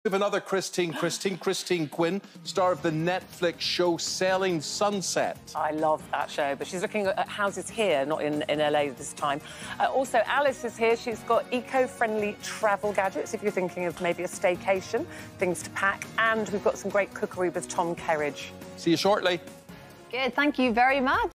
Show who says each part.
Speaker 1: We have another Christine Quinn, star of the Netflix show Selling Sunset.
Speaker 2: I love that show, but she's looking at houses here, not in LA this time. Also, Alice is here. She's got eco-friendly travel gadgets, if you're thinking of maybe a staycation, things to pack. And we've got some great cookery with Tom Kerridge.
Speaker 1: See you shortly.
Speaker 3: Good, thank you very much.